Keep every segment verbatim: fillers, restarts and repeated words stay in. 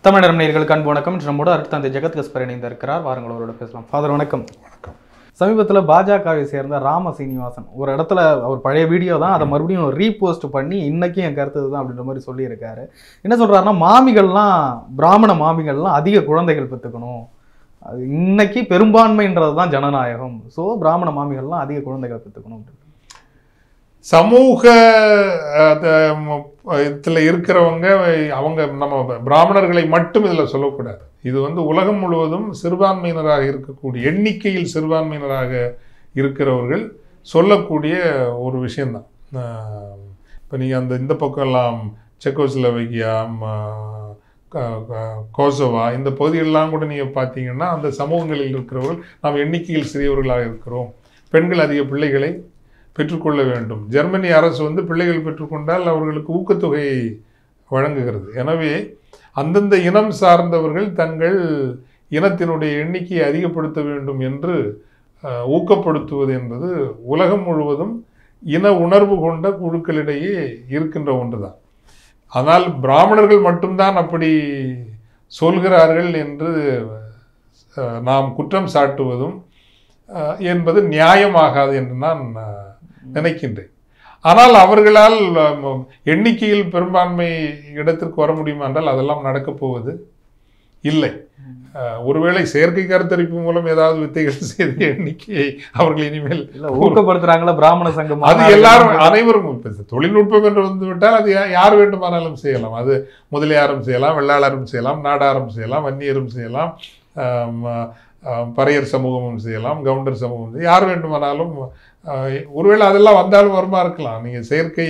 தமிழ்நிறம் நேயர்களுக்கு அன்பு வணக்கம். நம்மோட அடுத்த ஜெகத் கஸ்பர் இணைந்திருக்கிறார். வாருங்கள் அவரோட பேசலாம். ஃபாதர் வணக்கம். வணக்கம். சமீபத்தில் பாஜகவை சேர்ந்த ராமசீனிவாசன் ஒரு இடத்துல அவர் பழைய வீடியோ தான் அதை மறுபடியும் ரீபோஸ்ட் பண்ணி இன்னைக்கும் என் கருத்து தான் அப்படின்ற மாதிரி சொல்லியிருக்காரு. என்ன சொல்றாருன்னா, மாமிகள்லாம் பிராமண மாமிகள்லாம் அதிக குழந்தைகள் பெற்றுக்கணும், அது இன்னைக்கு பெரும்பான்மைன்றது தான் ஜனநாயகம், ஸோ பிராமண மாமிகள்லாம் அதிக குழந்தைகள் பெற்றுக்கணும். சமூக இதில் இருக்கிறவங்க அவங்க நம்ம பிராமணர்களை மட்டும் இதில் சொல்லக்கூடாது. இது வந்து உலகம் முழுவதும் சிறுபான்மையினராக இருக்கக்கூடிய எண்ணிக்கையில் சிறுபான்மையினராக இருக்கிறவர்கள் சொல்லக்கூடிய ஒரு விஷயந்தான். இப்போ நீங்கள் அந்த இந்த பக்கம் எல்லாம் செக்கோஸ்லோவேக்கியா, கோசோவா, இந்த பகுதிகளெலாம் கூட நீங்கள் பார்த்தீங்கன்னா அந்த சமூகங்களில் இருக்கிறவர்கள் நாம் எண்ணிக்கையில் சிறியவர்களாக இருக்கிறோம், பெண்கள் அதிக பிள்ளைகளை பெற்றுக்கொள்ள வேண்டும். ஜெர்மனி அரசு வந்து பிள்ளைகள் பெற்றுக்கொண்டால் அவர்களுக்கு ஊக்கத்தொகையை வழங்குகிறது. எனவே அந்தந்த இனம் சார்ந்தவர்கள் தங்கள் இனத்தினுடைய எண்ணிக்கையை அதிகப்படுத்த வேண்டும் என்று ஊக்கப்படுத்துவது என்பது உலகம் முழுவதும் இன உணர்வு கொண்ட குழுக்களிடையே இருக்கின்ற ஒன்று தான். ஆனால் பிராமணர்கள் மட்டும்தான் அப்படி சொல்கிறார்கள் என்று நாம் குற்றம் சாட்டுவதும் என்பது நியாயமாகாது என்று நான் நினைக்கின்றேன். ஆனால் அவர்களால் எண்ணிக்கையில் பெரும்பான்மை இடத்திற்கு வர முடியுமா என்றால் அதெல்லாம் நடக்கப் போவது இல்லை. ஒருவேளை செயற்கை கருத்தரிப்பு மூலம் ஏதாவது வித்தைகள் செய்த எண்ணிக்கையை அவர்கள் இனிமேல் ஊக்கப்படுத்துறாங்களா பிராமண சங்கம், அது எல்லாரும் அனைவரும் தொழில்நுட்பம் என்று வந்து விட்டால் அது யார் வேண்டுமானாலும் செய்யலாம். அது முதலியாரும் செய்யலாம், வெள்ளாளரும் செய்யலாம், நாடாரும் செய்யலாம், வன்னியரும் செய்யலாம், பறையர் சமூகமும் செய்யலாம், கவுண்டர் சமூகம், யார் வேண்டுமானாலும். ஒருவேளை அதெல்லாம் வந்தாலும் வருமா இருக்கலாம். நீங்கள் செயற்கை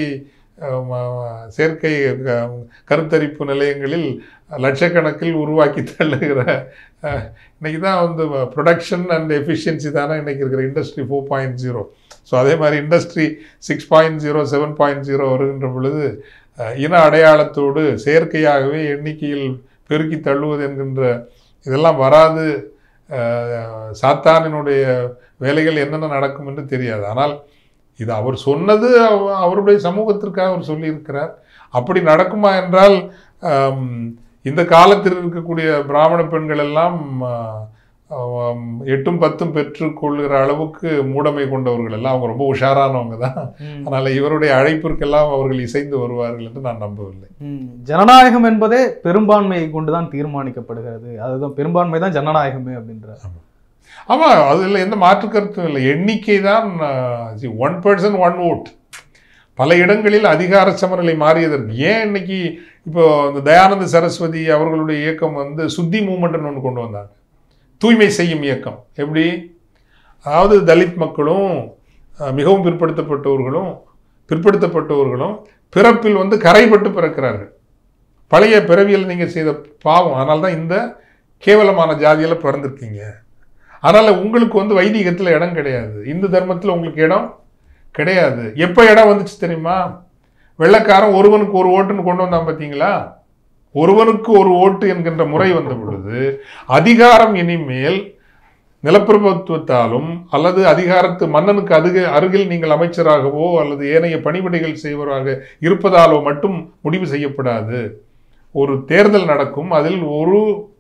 செயற்கை கருத்தரிப்பு நிலையங்களில் லட்சக்கணக்கில் உருவாக்கி தள்ளுகிற இன்னைக்கு தான் வந்து ப்ரொடக்ஷன் அண்ட் எஃபிஷியன்சி தானே இன்னைக்கு இருக்கிற industry four point zero. So அதே மாதிரி industry six point zero seven point zero வருகின்ற பொழுது இன அடையாளத்தோடு செயற்கையாகவே எண்ணிக்கையில் பெருக்கி தள்ளுவது என்கின்ற இதெல்லாம் வராது. சாத்தானினுடைய வேலைகள் என்னென்ன நடக்கும் என்று தெரியாது. ஆனால் இது அவர் சொன்னது அவருடைய சமூகத்திற்காக அவர் சொல்லியிருக்கிறார். அப்படி நடக்குமா என்றால் இந்த காலத்தில் இருக்கக்கூடிய பிராமண பெண்கள் எல்லாம் எட்டும் பத்தும் பெற்றுக்கொள்கிற அளவுக்கு மூடமை கொண்டவர்கள் எல்லாம் அவங்க ரொம்ப உஷாரானவங்க தான். அதனால இவருடைய அழைப்பிற்கெல்லாம் அவர்கள் இசைந்து வருவார்கள் என்று நான் நம்பவில்லை. ஜனநாயகம் என்பதே பெரும்பான்மையை கொண்டுதான் தீர்மானிக்கப்படுகிறது, அதுதான் பெரும்பான்மை தான் ஜனநாயகமே அப்படின்றார். ஆமாம், அதில் எந்த மாற்று கருத்தும் இல்லை. எண்ணிக்கை தான் ஒன் பர்சன் ஒன் ஓட். பல இடங்களில் அதிகார சமநிலை மாறியதற்கு ஏன் இன்னைக்கு இப்போ இந்த தயானந்த சரஸ்வதி அவர்களுடைய இயக்கம் வந்து சுத்தி மூமெண்ட்னு ஒன்று கொண்டு வந்தாங்க, தூய்மை செய்யும் இயக்கம். எப்படி? அதாவது தலித் மக்களும் மிகவும் பிற்படுத்தப்பட்டவர்களும் பிற்படுத்தப்பட்டவர்களும் பிறப்பில் வந்து கரைப்பட்டு பிறக்கிறார்கள். பழைய பிறவியில் நீங்கள் செய்த பாவம், அதனால தான் இந்த கேவலமான ஜாதியில் பிறந்திருக்கீங்க. அதனால் உங்களுக்கு வந்து வைதிகத்தில் இடம் கிடையாது, இந்து தர்மத்தில் உங்களுக்கு இடம் கிடையாது. எப்போ இடம் வந்துச்சு தெரியுமா? வெள்ளைக்காரன் ஒருவனுக்கு ஒரு ஓட்டுன்னு கொண்டு வந்தான் பார்த்தீங்களா? ஒருவனுக்கு ஒரு ஓட்டு என்கின்ற முறை வந்த பொழுது அதிகாரம் இனிமேல் நிலப்பிரபுத்துவத்தாலும் அல்லது அதிகாரத்து மன்னனுக்கு அதிக அருகில் நீங்கள் அமைச்சராகவோ அல்லது ஏனைய பணிவிடைகள் செய்வராக இருப்பதாலோ மட்டும் முடிவு செய்யப்படாது. ஒரு தேர்தல் நடக்கும், அதில் ஒரு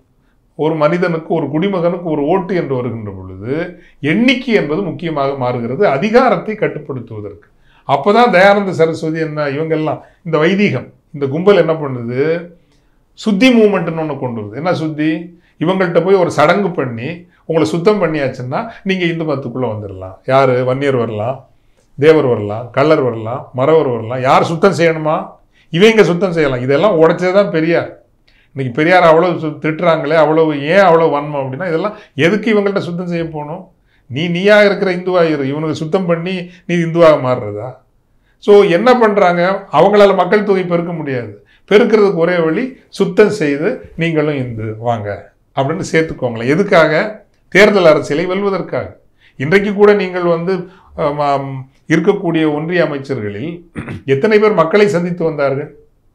ஒரு மனிதனுக்கு ஒரு குடிமகனுக்கு ஒரு ஓட்டு என்று வருகின்ற பொழுது எண்ணிக்கை என்பது முக்கியமாக மாறுகிறது அதிகாரத்தை கட்டுப்படுத்துவதற்கு. அப்போதான் தயானந்த சரஸ்வதி என்ன இவங்கெல்லாம் இந்த வைதிகம் இந்த கும்பல் என்ன பண்ணுது, சுத்தி மூமெண்ட்னு ஒன்று கொண்டு வருது. என்ன சுத்தி? இவங்கள்ட்ட போய் ஒரு சடங்கு பண்ணி உங்களை சுத்தம் பண்ணியாச்சுன்னா நீங்கள் இந்து மதத்துக்குள்ளே வந்துடலாம். யார்? வன்னியர் வரலாம், தேவர் வரலாம், கள்ளர் வரலாம், மறவர் வரலாம். யார் சுத்தம் செய்யணுமா? இவங்க சுத்தம் செய்யலாம். இதெல்லாம் உடைச்சது தான் பெரியார். இன்னைக்கு பெரியார் அவ்வளோ திட்டுறாங்களே, அவ்வளவு ஏன் அவ்வளோ வன்மம் அப்படின்னா இதெல்லாம் எதுக்கு இவங்கள்ட்ட சுத்தம் செய்ய போகணும்? நீ நீயாக இருக்கிற இந்துவாக இரு, இவனுக்கு சுத்தம் பண்ணி நீ இந்துவாக மாறுறதா? ஸோ என்ன பண்ணுறாங்க, அவங்களால மக்கள் தொகை பெருக்க முடியாது, பெருக்கிறதுக்கு ஒரே வழி சுத்தம் செய்து நீங்களும் இந்து வாங்க அப்படின்னு சேர்த்துக்கோங்களேன். எதுக்காக? தேர்தல் அரசியலை வெல்வதற்காக. இன்றைக்கு கூட நீங்கள் வந்து இருக்கக்கூடிய ஒன்றிய அமைச்சர்களில் எத்தனை பேர் மக்களை சந்தித்து வந்தார்கள்?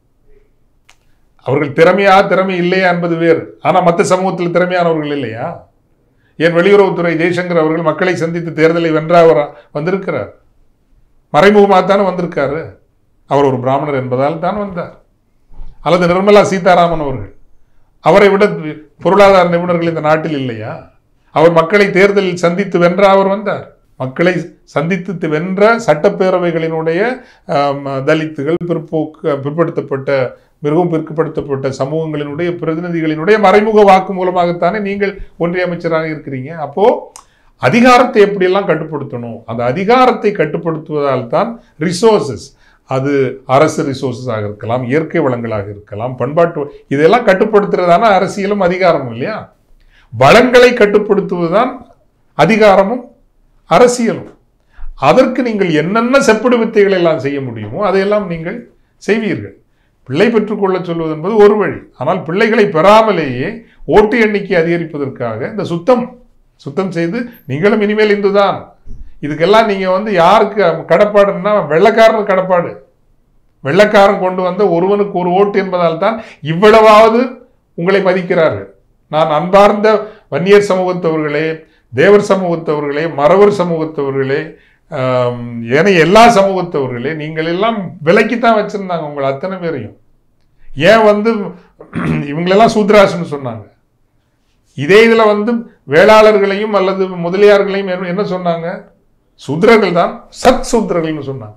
அவர்கள் திறமையா திறமை இல்லையா என்பது வேறு. ஆனால் மற்ற சமூகத்தில் திறமையானவர்கள் இல்லையா? ஏன் வெளியுறவுத்துறை ஜெய்சங்கர் அவர்கள் மக்களை சந்தித்து தேர்தலை வென்றவர் வந்திருக்கிறார், மறைமுகமாகத்தானே வந்திருக்காரு. அவர் ஒரு பிராமணர் என்பதால் தான் வந்தார். அல்லது நிர்மலா சீதாராமன் அவர்கள் அவரை விட பொருளாதார நிபுணர்கள் இந்த நாட்டில் இல்லையா? அவர் மக்களை தேர்தலில் சந்தித்து வென்ற அவர் வந்தார். மக்களை சந்தித்து வென்ற சட்டப்பேரவைகளினுடைய தலித்துகள், பிற்போக்கு, பிற்படுத்தப்பட்ட, மிகவும் பிற்படுத்தப்பட்ட சமூகங்களினுடைய பிரதிநிதிகளினுடைய மறைமுக வாக்கு மூலமாகத்தானே நீங்கள் ஒன்றிய அமைச்சராக இருக்கிறீங்க. அப்போ அதிகாரத்தை எப்படியெல்லாம் கட்டுப்படுத்தணும், அந்த அதிகாரத்தை கட்டுப்படுத்துவதால் தான் ரிசோர்சஸ், அது அரசு ரிசோர்சஸாக இருக்கலாம், இயற்கை வளங்களாக இருக்கலாம், பண்பாட்டு, இதெல்லாம் கட்டுப்படுத்துறதான அரசியலும் அதிகாரமும் இல்லையா? வளங்களை கட்டுப்படுத்துவதுதான் அதிகாரமும் அரசியலும். அதற்கு நீங்கள் என்னென்ன செப்படு வித்தைகளை எல்லாம் செய்ய முடியுமோ அதையெல்லாம் நீங்கள் செய்வீர்கள். பிள்ளை பெற்றுக்கொள்ள சொல்வது என்பது ஒரு வழி. ஆனால் பிள்ளைகளை பெறாமலேயே ஓட்டு எண்ணிக்கை அதிகரிப்பதற்காக இந்த சுத்தம் சுத்தம் செய்து நீங்களும் இனிமேல் இந்துதான், இதுக்கெல்லாம் நீங்க வந்து யாருக்கு கடப்பாடுன்னா வெள்ளைக்காரன் கடப்பாடு. வெள்ளைக்காரன் கொண்டு வந்த ஒருவனுக்கு ஒரு ஓட்டு என்பதால் தான் இவ்வளவாவது உங்களை மதிக்கிறார்கள். நான் அன்பார்ந்த வன்னியர் சமூகத்தவர்களே, தேவர் சமூகத்தவர்களே, மறவர் சமூகத்தவர்களே, ஏனைய எல்லா சமூகத்தவர்களே, நீங்கள் எல்லாம் விலைக்குத்தான் வச்சிருந்தாங்க உங்களை அத்தனை பேரையும். ஏன் வந்து இவங்களெல்லாம் சூத்ராசுன்னு சொன்னாங்க. இதே இதுல வந்து வேளாளர்களையும் அல்லது முதலியார்களையும் என்ன சொன்னாங்க? சூத்ரர்கள் தான், சத் சூத்ரர்கள்னு சொன்னாங்க.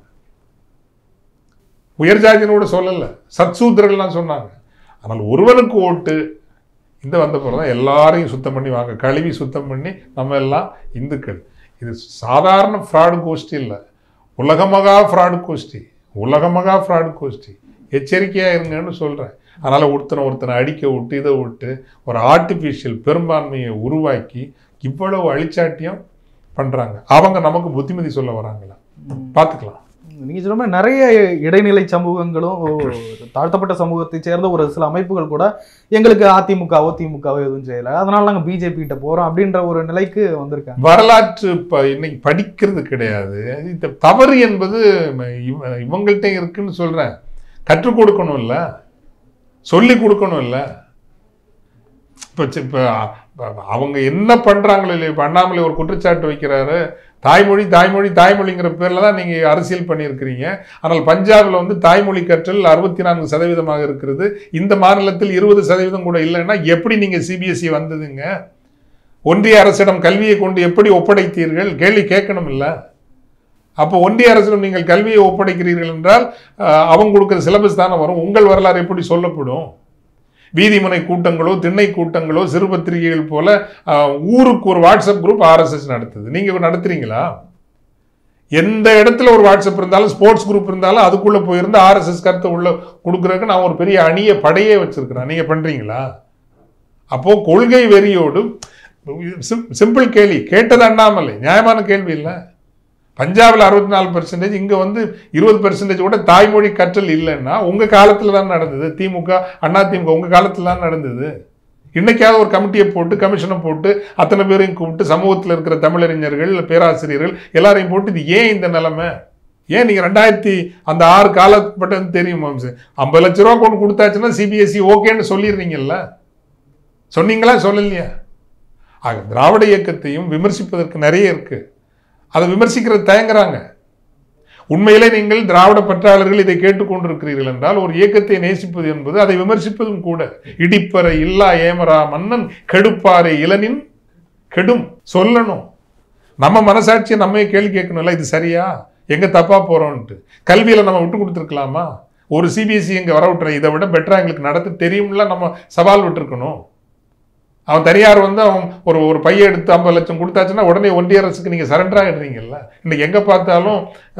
உயர் ஜாதியினோட சொல்லல, சத் சூத்ரர்கள் தான் சொன்னாங்க. ஆனால் ஒருவனுக்கு ஓட்டு இந்த வந்த பிறகுதான் எல்லாரையும் சுத்தம் பண்ணி வாங்க, கழுவி சுத்தம் பண்ணி நம்ம எல்லாம் இந்துக்கள். இது சாதாரண ஃப்ராடு கோஷ்டி இல்லை, உலகமகா ஃப்ராடு கோஷ்டி, உலகமகா ஃப்ராடு கோஷ்டி. எச்சரிக்கையாக இருங்கன்னு சொல்கிறேன். அதனால் ஒருத்தனை ஒருத்தனை அடிக்க விட்டு இதை விட்டு ஒரு ஆர்டிஃபிஷியல் பெரும்பான்மையை உருவாக்கி இவ்வளவு அழிச்சாட்டியம் பண்ணுறாங்க. அவங்க நமக்கு புத்திமதி சொல்ல வராங்களா? பார்த்துக்கலாம். நீங்கள் சொன்ன மாதிரி நிறைய இடைநிலை சமூகங்களும் தாழ்த்தப்பட்ட சமூகத்தை சேர்ந்த ஒரு சில அமைப்புகள் கூட எங்களுக்கு அதிமுகவோ திமுகவோ எதுவும் செய்யலை, அதனால நாங்கள் பிஜேபி கிட்ட போகிறோம் அப்படின்ற ஒரு நிலைக்கு வந்திருக்காங்க. வரலாற்று இப்போ இன்னைக்கு படிக்கிறது கிடையாது. இந்த தவறு என்பது இவங்கள்ட்ட இருக்குன்னு சொல்கிறேன். கற்றுக் கொடுக்கணும் இல்லை, சொல்லி கொடுக்கணும் இல்லை. இப்போ இப்போ அவங்க என்ன பண்ணுறாங்களோ இல்லையா? இப்போ அண்ணாமலை ஒரு குற்றச்சாட்டு வைக்கிறாரு, தாய்மொழி தாய்மொழி தாய்மொழிங்கிற பேரில் தான் நீங்கள் அரசியல் பண்ணியிருக்கிறீங்க. ஆனால் பஞ்சாபில் வந்து தாய்மொழி கற்றல் அறுபத்தி நான்கு சதவீதமாக இருக்கிறது, இந்த மாநிலத்தில் இருபது சதவீதம் கூட இல்லைன்னா எப்படி நீங்கள் சிபிஎஸ்இ வந்ததுங்க? ஒன்றிய அரசிடம் கல்வியை கொண்டு எப்படி ஒப்படைத்தீர்கள்? கேள்வி கேட்கணும் இல்லை? அப்போ ஒன்றிய அரசிடம் நீங்கள் கல்வியை ஒப்படைக்கிறீர்கள் என்றால் அவங்க கொடுக்குற சிலபஸ் தானே வரும். உங்கள் வரலாறு எப்படி சொல்லப்படும்? வீதிமுனை கூட்டங்களோ திண்ணை கூட்டங்களோ சிறு பத்திரிகைகள் போல ஊருக்கு ஒரு வாட்ஸ்அப் குரூப் ஆர்எஸ்எஸ் நடத்துது, நீங்க நடத்துறீங்களா? எந்த இடத்துல ஒரு வாட்ஸ்அப் இருந்தாலும் ஸ்போர்ட்ஸ் குரூப் இருந்தாலும் அதுக்குள்ள போயிருந்து ஆர்எஸ்எஸ் கருத்தை உள்ள கொடுக்குறதுக்கு நான் ஒரு பெரிய அணிய படையே வச்சிருக்கிறேன், நீங்க பண்றீங்களா? அப்போ கொள்கை வெறியோடு சிம்பிள் கேள்வி கேட்டது அண்ணாமலை, நியாயமான கேள்வி இல்லை. பஞ்சாபில் அறுபத்தி நாலு பெர்சன்டேஜ், இங்கே வந்து இருபது பெர்சன்டேஜ் கூட தாய்மொழி கற்றல் இல்லைன்னா உங்கள் காலத்தில் தான் நடந்தது. திமுக அண்ணா திமுக உங்கள் காலத்தில் தான் நடந்தது. இன்னைக்காவது ஒரு கமிட்டியை போட்டு கமிஷனை போட்டு அத்தனை பேரையும் கூப்பிட்டு சமூகத்தில் இருக்கிற தமிழறிஞர்கள் பேராசிரியர்கள் எல்லாரையும் போட்டு இது ஏன் இந்த நிலைமை, ஏன் நீங்கள் ரெண்டாயிரத்தி அந்த ஆறு காலப்பட்டது தெரியும், ஐம்பது லட்ச ரூபா கொண்டு கொடுத்தாச்சுன்னா சிபிஎஸ்இ ஓகேன்னு சொல்லிடுறீங்கல்ல, சொன்னீங்களா சொல்லலையா? ஆக திராவிட இயக்கத்தையும் விமர்சிப்பதற்கு நிறைய இருக்கு, அதை விமர்சிக்கிறது தயங்குறாங்க. உண்மையிலே நீங்கள் திராவிட பற்றாளர்கள் இதை கேட்டுக்கொண்டிருக்கிறீர்கள் என்றால் ஒரு இயக்கத்தை நேசிப்பது என்பது அதை விமர்சிப்பதும் கூட. இடிப்பறை இல்லா ஏமரா மன்னன் கெடுப்பாறை இளனின் கெடும் சொல்லணும். நம்ம மனசாட்சியை நம்ம கேள்வி கேட்கணும்ல, இது சரியா, எங்க தப்பா போறோம்ட்டு. கல்வியில நம்ம விட்டு கொடுத்துருக்கலாமா? ஒரு சிபிஎஸ்இ எங்க வர விட்டுற இதை விட பெட்டரா எங்களுக்கு நடத்த தெரியும்ல, நம்ம சவால் விட்டுருக்கணும். அவன் தனியார் வந்து அவன் ஒரு ஒரு பையை எடுத்து ஐம்பது லட்சம் கொடுத்தாச்சுன்னா உடனே ஒன்றிய அரசுக்கு நீங்கள் சரண்டர் ஆகிடுறீங்கல்ல. இன்னைக்கு எங்கே பார்த்தாலும்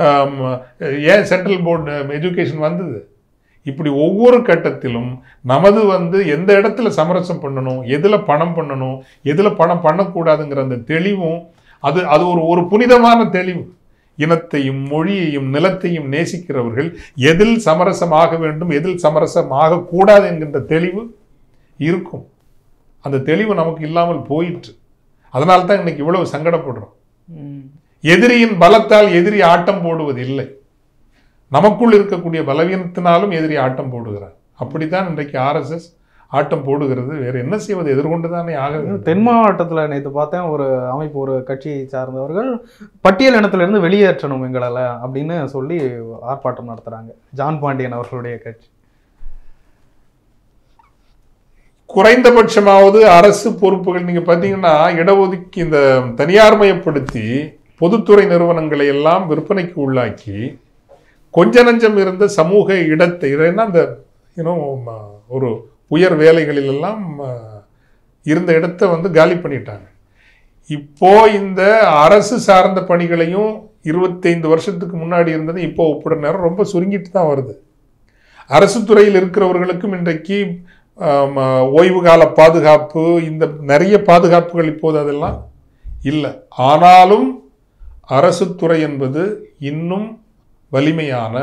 ஏன் சென்ட்ரல் போர்டு எஜுகேஷன் வந்தது. இப்படி ஒவ்வொரு கட்டத்திலும் நமது வந்து எந்த இடத்துல சமரசம் பண்ணணும், எதில் பணம் பண்ணணும், எதில் பணம் பண்ணக்கூடாதுங்கிற அந்த தெளிவும் அது அது ஒரு ஒரு புனிதமான தெளிவு. இனத்தையும் மொழியையும் நிலத்தையும் நேசிக்கிறவர்கள் எதில் சமரசமாக வேண்டும், எதில் சமரசமாக கூடாது என்கின்ற தெளிவு இருக்கும். அந்த தெளிவு நமக்கு இல்லாமல் போயிற்று. அதனால தான் இன்னைக்கு இவ்வளவு சங்கடப்படுறோம். எதிரியின் பலத்தால் எதிரி ஆட்டம் போடுவது இல்லை, நமக்குள் இருக்கக்கூடிய பலவீனத்தினாலும் எதிரி ஆட்டம் போடுகிறார். அப்படித்தான் இன்றைக்கு ஆர்எஸ்எஸ் ஆட்டம் போடுகிறது. வேற என்ன செய்வது, எதிர்கொண்டுதானே ஆக. தென் மாவட்டத்தில் நேற்று பார்த்தேன், ஒரு அமைப்பு ஒரு கட்சியை சார்ந்தவர்கள் பட்டியல் இனத்திலிருந்து வெளியேற்றணும் எங்களால் அப்படின்னு சொல்லி ஆர்ப்பாட்டம் நடத்துறாங்க. ஜான் பாண்டியன் அவர்களுடைய கட்சி. குறைந்தபட்சமாவது அரசு பொறுப்புகள் நீங்க பாத்தீங்கன்னா இடஒதுக்கி இந்த தனியார்மயப்படுத்தி பொதுத்துறை நிறுவனங்களை எல்லாம் விற்பனைக்கு உள்ளாக்கி கொஞ்ச நஞ்சம் இருந்த சமூக இடத்தை அந்த ஒரு உயர் வேலைகளில் எல்லாம் இருந்த இடத்தை வந்து காலி பண்ணிட்டாங்க. இப்போ இந்த அரசு சார்ந்த பணிகளையும் இருபத்தைந்து வருஷத்துக்கு முன்னாடி இருந்தது இப்போ ஒப்பிட நேரம் ரொம்ப சுருங்கிட்டு தான் வருது. அரசு துறையில் இருக்கிறவர்களுக்கும் இன்றைக்கு ஓய்வு கால பாதுகாப்பு இந்த நிறைய பாதுகாப்புகள் இப்போது அதெல்லாம் இல்லை. ஆனாலும் அரசு துறை என்பது இன்னும் வலிமையான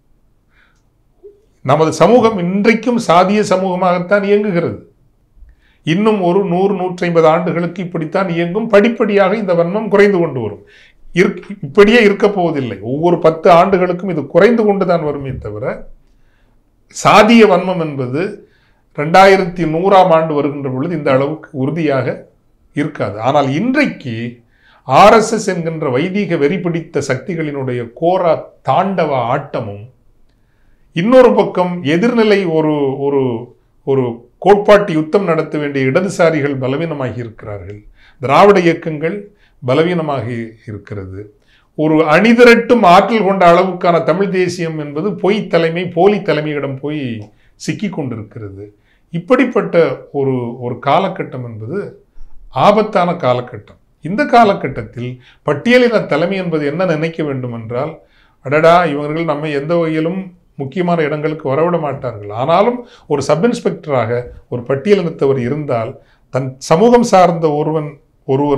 நமது சமூகம் இன்றைக்கும் சாதிய சமூகமாகத்தான் இயங்குகிறது. இன்னும் ஒரு நூறு நூற்றி ஐம்பது ஆண்டுகளுக்கு இப்படித்தான் இயங்கும். படிப்படியாக இந்த வன்மம் குறைந்து கொண்டு வரும். இப்படியே இருக்க போவதில்லை. ஒவ்வொரு பத்து ஆண்டுகளுக்கும் இது குறைந்து கொண்டுதான் வருமே தவிர சாதிய வன்மம் என்பது ரெண்டாயிரத்தி நூறாம் ஆண்டு வருகின்ற பொழுது இந்த அளவுக்கு உறுதியாக இருக்காது. ஆனால் இன்றைக்கு ஆர்எஸ்எஸ் என்கின்ற வைதிக வெறி பிடித்த சக்திகளினுடைய கோர தாண்டவ ஆட்டமும் இன்னொரு பக்கம் எதிர்நிலை ஒரு ஒரு ஒரு கோட்பாட்டு யுத்தம் நடத்த வேண்டிய இடதுசாரிகள் பலவீனமாகி இருக்கிறார்கள். திராவிட இயக்கங்கள் பலவீனமாக இருக்கிறது. ஒரு அணிதிரட்டும் ஆற்றல் கொண்ட அளவுக்கான தமிழ் தேசியம் என்பது பொய் தலைமை போலி தலைமையிடம் போய் சிக்கி கொண்டிருக்கிறது. இப்படிப்பட்ட ஒரு ஒரு காலகட்டம் என்பது ஆபத்தான காலகட்டம். இந்த காலகட்டத்தில் பட்டியலின தலைமை என்பது என்ன நினைக்க வேண்டும் என்றால், அடடா இவர்கள் நம்ம எந்த வகையிலும் முக்கியமான இடங்களுக்கு வரவிட மாட்டார்கள். ஆனாலும் ஒரு சப் இன்ஸ்பெக்டராக ஒரு பட்டியலினத்தவர் இருந்தால் தன் சமூகம் சார்ந்த ஒருவன் ஒருவர்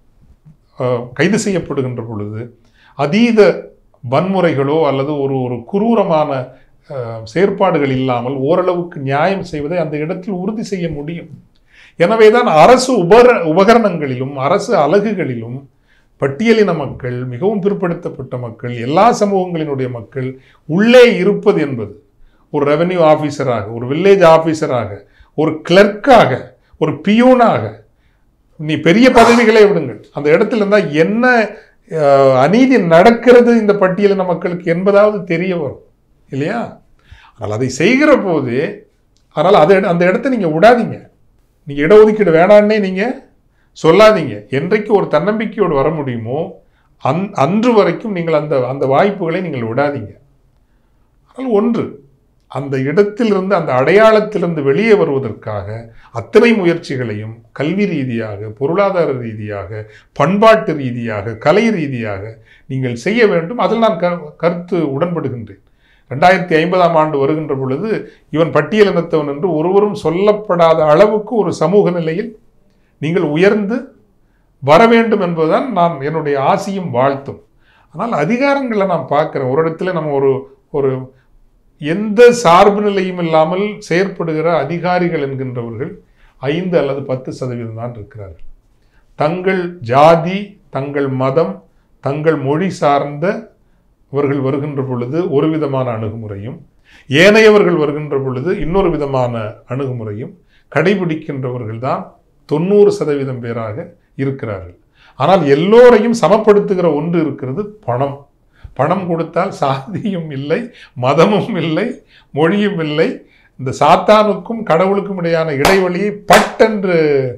கைது செய்யப்படுகின்ற பொழுது அதீத வன்முறைகளோ அல்லது ஒரு ஒரு குரூரமான செயற்பாடுகள் இல்லாமல் ஓரளவுக்கு நியாயம் செய்வதை அந்த இடத்தில் உறுதி செய்ய முடியும். எனவேதான் அரசு உபர உபகரணங்களிலும் அரசு அலகுகளிலும் பட்டியலின மக்கள், மிகவும் பிற்படுத்தப்பட்ட மக்கள், எல்லா சமூகங்களினுடைய மக்கள் உள்ளே இருப்பது என்பது ஒரு ரெவென்யூ ஆஃபீஸராக, ஒரு வில்லேஜ் ஆஃபீஸராக, ஒரு கிளர்க்காக, ஒரு பியூனாக, நீ பெரிய பதவிகளை விடுங்கள், அந்த இடத்துல இருந்தால் என்ன அநீதி நடக்கிறது இந்த பட்டியலின மக்களுக்கு என்பதாவது தெரிய வரும் இல்லையா? ஆனால் அதை செய்கிற போது அதனால் அதை அந்த இடத்த நீங்கள் விடாதீங்க. நீங்கள் இடஒதுக்கீடு வேணான்னே நீங்கள் சொல்லாதீங்க. என்றைக்கு ஒரு தன்னம்பிக்கையோடு வர முடியுமோ அந் அன்று வரைக்கும் நீங்கள் அந்த அந்த வாய்ப்புகளை நீங்கள் விடாதீங்க. ஆனால் ஒன்று, அந்த இடத்திலிருந்து அந்த அடையாளத்திலிருந்து வெளியே வருவதற்காக அத்தனை முயற்சிகளையும் கல்வி ரீதியாக, பொருளாதார ரீதியாக, பண்பாட்டு ரீதியாக, கலை ரீதியாக நீங்கள் செய்ய வேண்டும். அதில் நான் க கருத்து உடன்படுகின்றேன். ரெண்டாயிரத்தி ஐம்பதாம் ஆண்டு வருகின்ற பொழுது இவன் பட்டியலினத்தவன் என்று ஒருவரும் சொல்லப்படாத அளவுக்கு ஒரு சமூக நிலையில் நீங்கள் உயர்ந்து வர வேண்டும் என்பதுதான் நான் என்னுடைய ஆசையும் வாழ்த்தும். ஆனால் அதிகாரங்களை நான் பார்க்குறேன். ஒரு இடத்துல நம்ம ஒரு ஒரு எந்த சார்பு நிலையும் இல்லாமல் செயற்படுகிற அதிகாரிகள் என்கின்றவர்கள் ஐந்து அல்லது பத்து சதவீதம் தான் இருக்கிறார்கள். தங்கள் ஜாதி, தங்கள் மதம், தங்கள் மொழி சார்ந்த அவர்கள் வருகின்ற பொழுது ஒரு விதமான அணுகுமுறையும், ஏனையவர்கள் வருகின்ற பொழுது இன்னொரு விதமான அணுகுமுறையும் கடைபிடிக்கின்றவர்கள் தான் தொண்ணூறு சதவீதம் பேராக இருக்கிறார்கள். ஆனால் எல்லோரையும் சமப்படுத்துகிற ஒன்று இருக்கிறது, பணம். பணம் கொடுத்தால் சாதியும் இல்லை, மதமும் இல்லை, மொழியும் இல்லை. இந்த சாத்தானுக்கும் கடவுளுக்கும் இடையான இடைவெளியை பட்டென்று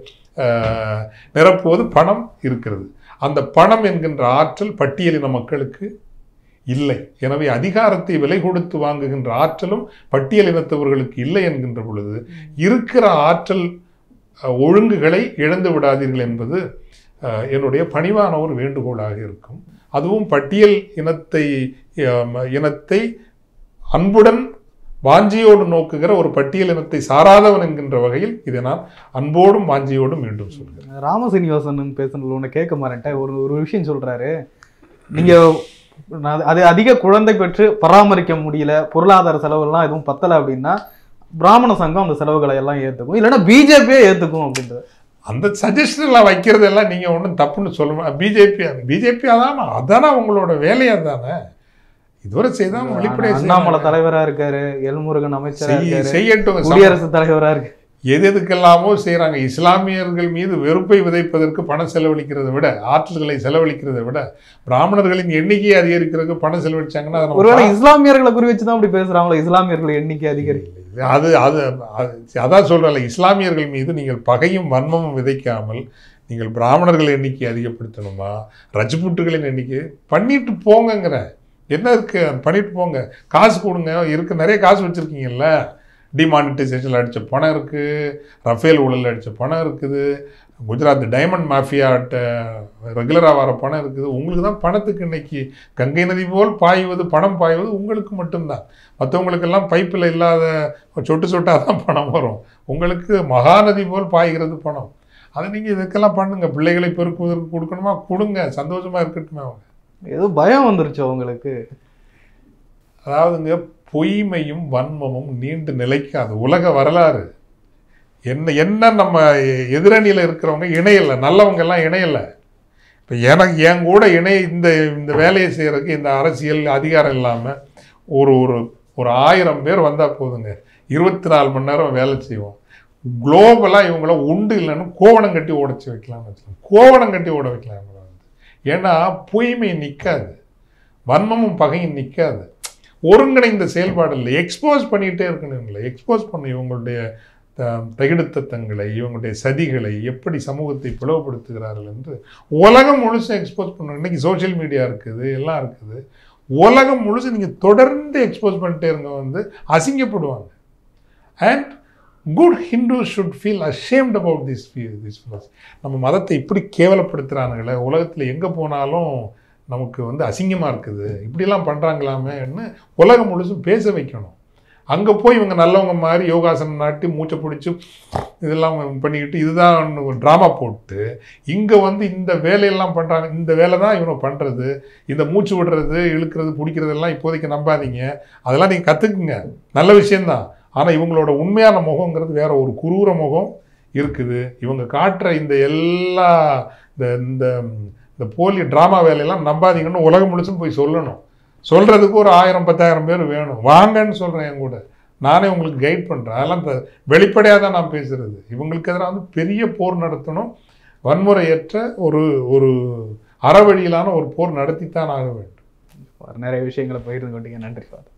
நிரப்புவது பணம் இருக்கிறது. அந்த பணம் என்கின்ற ஆற்றல் பட்டியலின மக்களுக்கு இல்லை. எனவே அதிகாரத்தை விலை கொடுத்து வாங்குகின்ற ஆற்றலும் பட்டியலினத்தவர்களுக்கு இல்லை என்கின்ற பொழுது இருக்கிற ஆற்றல் ஒழுங்குகளை இழந்து விடாதீர்கள் என்பது என்னுடைய பணிவான ஒரு வேண்டுகோளாக இருக்கும். அதுவும் பட்டியல் இனத்தை இனத்தை அன்புடன் வாஞ்சியோடு நோக்குகிற ஒரு பட்டியல் இனத்தை சாராதவன் என்கின்ற வகையில் இதை நான் அன்போடும் வாஞ்சியோடும் மீண்டும் சொல்கிறேன். ராமசீனிவாசன் பேசுனது ஒன்று கேட்க மாட்டேன். ஒரு ஒரு விஷயம் சொல்றாரு, நீங்க அது அதிக குழந்தை பெற்று பராமரிக்க முடியல, பொருளாதார செலவுலாம் எதுவும் பத்தலை அப்படின்னா பிராமண சங்கம் அந்த செலவுகளை எல்லாம் ஏற்றுக்கும், இல்லைன்னா பிஜேபியே ஏற்றுக்கும் அப்படின்றது. அந்த சஜஷன்லாம் வைக்கிறதெல்லாம் நீங்கள் ஒன்றும் தப்புன்னு சொல்லணும். பிஜேபி பிஜேபி அதான் அதானே உங்களோட வேலையாக தானே இதுவரை செய்தான். வெளிப்படையாக அண்ணாமலை தலைவராக இருக்காரு, எல்முருகன் அமைச்சராக செய்யட்டும், குடியரசுத் தலைவராக இருக்கு, எது எதுக்கெல்லாமோ செய்கிறாங்க. இஸ்லாமியர்கள் மீது வெறுப்பை விதைப்பதற்கு பணம் செலவழிக்கிறதை விட, ஆற்றல்களை செலவழிக்கிறதை விட பிராமணர்களின் எண்ணிக்கையை அதிகரிக்கிறதுக்கு பணம் செலவழிச்சாங்கன்னா ஒருவேளை இஸ்லாமியர்களை குறி வச்சுதான் அப்படி பேசுறாங்களோ, இஸ்லாமியர்கள் எண்ணிக்கை அதிகரிக்கும். அது அது அதான் சொல்கிறல, இஸ்லாமியர்கள் மீது நீங்கள் பகையும் வன்மமும் விதைக்காமல் நீங்கள் பிராமணர்கள் எண்ணிக்கை அதிகப்படுத்தணுமா, ரஜ்புட்டுகளின் எண்ணிக்கை பண்ணிட்டு போங்கங்கிற என்ன இருக்கு, பண்ணிட்டு போங்க, காசு கொடுங்க, இருக்கு நிறைய காசு வச்சுருக்கீங்கல்ல, டிமானிட்டைசேஷனில் அடித்த பணம் இருக்குது, ரஃபேல் ஊழலில் அடித்த பணம் இருக்குது, குஜராத் டைமண்ட் மாஃபியாட்ட ரெகுலராக வர பணம் இருக்குது. உங்களுக்கு தான் பணத்துக்கு இன்னைக்கு கங்கை நதி போல் பாய்வது, பணம் பாய்வது உங்களுக்கு மட்டும்தான். மற்றவங்களுக்கெல்லாம் பைப்பில் இல்லாத சொட்டு சொட்டாக தான் பணம் வரும். உங்களுக்கு மகாநதி போல் பாய்கிறது பணம். அதை நீங்கள் இதுக்கெல்லாம் பண்ணுங்கள். பிள்ளைகளை பெருக்குவதற்கு கொடுக்கணுமா கொடுங்க, சந்தோஷமாக இருக்கட்டுமே. அவங்க ஏதோ பயம் வந்துருச்சு அவங்களுக்கு. அதாவதுங்க, பொய்மையும் வன்மமும் நீண்டு நிலைக்காது. உலக வரலாறு என்ன என்ன நம்ம எதிரணியில் இருக்கிறவங்க இணையலை, நல்லவங்க எல்லாம் இணையலை. இப்போ எனக்கு என் கூட இணைய இந்த இந்த வேலையை செய்கிறதுக்கு இந்த அரசியல் அதிகாரம் இல்லாமல் ஒரு ஒரு ஒரு ஆயிரம் பேர் வந்தால் போதுங்க, இருபத்தி நாலு மணி நேரம் வேலை செய்வோம். குளோபலாக இவங்கள உண்டு இல்லைன்னு கோவணம் கட்டி உடச்சி வைக்கலாம்னு வச்சுக்கலாம். கோவணம் கட்டி ஓட வைக்கலாம் இவங்கள வந்து. ஏன்னா பொய்மை நிற்காது, வன்மமும் பகையும் நிற்காது. ஒருங்கிணைந்த செயல்பாடு இல்லை, எக்ஸ்போஸ் பண்ணிகிட்டே இருக்கணும். இவங்களை எக்ஸ்போஸ் பண்ண இவங்களுடைய தகிடுத்தங்களை, இவங்களுடைய சதிகளை, எப்படி சமூகத்தை பிளவுபடுத்துகிறார்கள் என்று உலகம் முழுசும் எக்ஸ்போஸ் பண்ணணும். இன்றைக்கி சோஷியல் மீடியா இருக்குது, எல்லாம் இருக்குது. உலகம் முழுசு நீங்கள் தொடர்ந்து எக்ஸ்போஸ் பண்ணிட்டே இருங்க, வந்து அசிங்கப்படுவாங்க. And good Hindu should feel ashamed about this this fellows. நம்ம மதத்தை இப்படி கேவலப்படுத்துகிறானுங்களே, உலகத்தில் எங்கே போனாலும் நமக்கு வந்து அசிங்கமாக இருக்குது, இப்படிலாம் பண்ணுறாங்களாமேன்னு உலகம் முழுசும் பேச வைக்கணும். அங்கே போய் இவங்க நல்லவங்க மாதிரி யோகாசனம் நாட்டி மூச்சை பிடிச்சி இதெல்லாம் பண்ணிக்கிட்டு இதுதான் ட்ராமா போட்டு இங்கே வந்து இந்த வேலையெல்லாம் பண்ணுறாங்க. இந்த வேலை தான் இவனை பண்ணுறது, இந்த மூச்சு விடுறது, இழுக்கிறது, பிடிக்கிறதெல்லாம் இப்போதைக்கு நம்பாதீங்க. அதெல்லாம் நீங்கள் கற்றுக்குங்க, நல்ல விஷயந்தான். ஆனால் இவங்களோட உண்மையான முகங்கிறது வேற ஒரு குரூர முகம் இருக்குது. இவங்க காட்டுற இந்த எல்லா இந்த இந்த போலி ட்ராமா வேலையெல்லாம் நம்பாதீங்கன்னு உலகம் முழுசும் போய் சொல்லணும். சொல்கிறதுக்கு ஒரு ஆயிரம் பத்தாயிரம் பேர் வேணும். வாங்கன்னு சொல்கிறேன், என் கூட நானே உங்களுக்கு கைட் பண்ணுறேன். அதெல்லாம் வெளிப்படையாக தான் நான் பேசுகிறது. இவங்களுக்கு எதிராக வந்து பெரிய போர் நடத்தணும், வன்முறையற்ற ஒரு ஒரு அறவழியிலான ஒரு போர் நடத்தித்தான் ஆக வேண்டும். நிறைய விஷயங்களை பகிர்ந்து கொண்டீங்க. நன்றி சார்.